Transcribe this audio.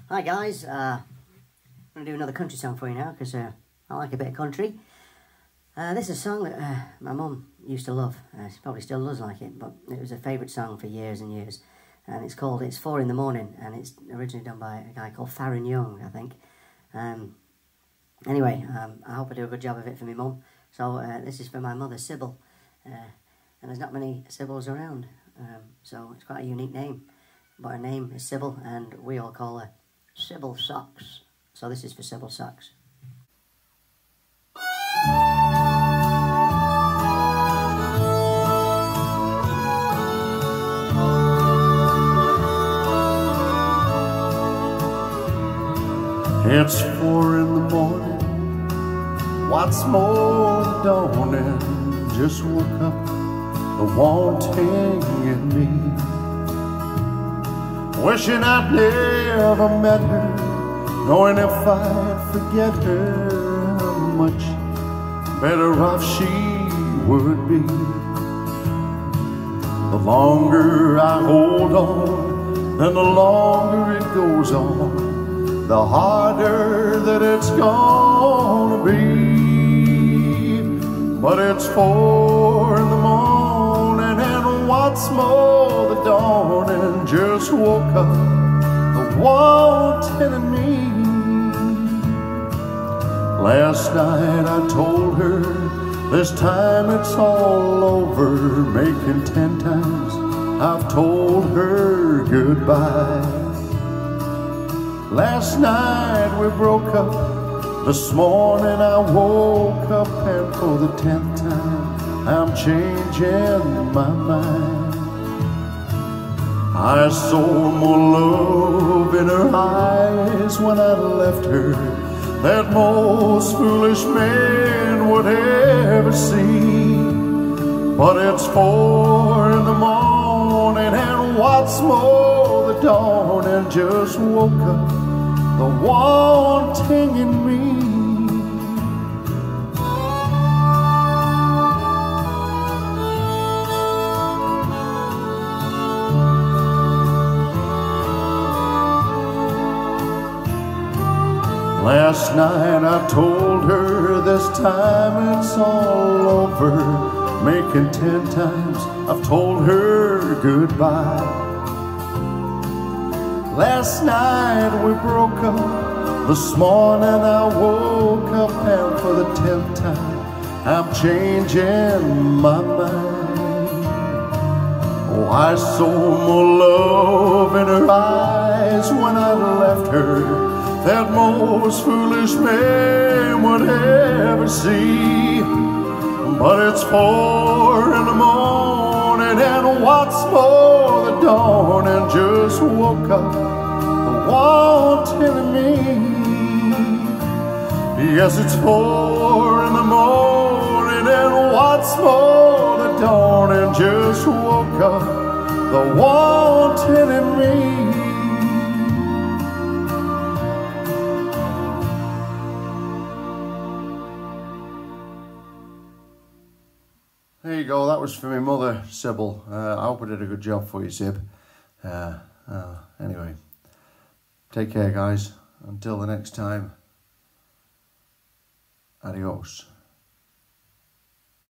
Hi guys, I'm going to do another country song for you now because I like a bit of country. This is a song that my mum used to love. She probably still does like it, but it was a favourite song for years and years. And it's called It's 4 in the Morning, and it's originally done by a guy called Faron Young, I think. Anyway, I hope I do a good job of it for my mum. So this is for my mother, Sybil. And there's not many Sybil's around, so it's quite a unique name. But her name is Sybil, and we all call her Sybil Socks. So this is for Sybil Socks. It's 4 in the morning, what's more dawning? Just woke up, the wanting in me, wishing I'd never met her, knowing if I'd forget her, how much better off she would be. The longer I hold on, and the longer it goes on, the harder that it's gonna be. But it's 4 in the morning, and what's more, the dawning just woke up, the wanting in me. Last night I told her, this time it's all over, making 10 times I've told her goodbye. Last night we broke up, this morning I woke up, and for the 10th time I'm changing my mind. I saw more love in her eyes when I left her than most foolish men would ever see. But it's 4 in the morning, and what's more, the dawning just woke up, the wanting in me. Last night I told her, this time it's all over, making 10 times I've told her goodbye. Last night we broke up, this morning I woke up, and for the 10th time I'm changing my mind. Oh, I saw more love in her eyes when I left her that most foolish men would ever see. But it's 4 in the morning, and what's more, the dawning just woke up, the wanting in me. Yes, it's 4 in the morning, and what's more, the dawning just woke up, the wanting in me. There you go, that was for my mother, Sybil. I hope I did a good job for you, Sib. Anyway, take care, guys. Until the next time, adios.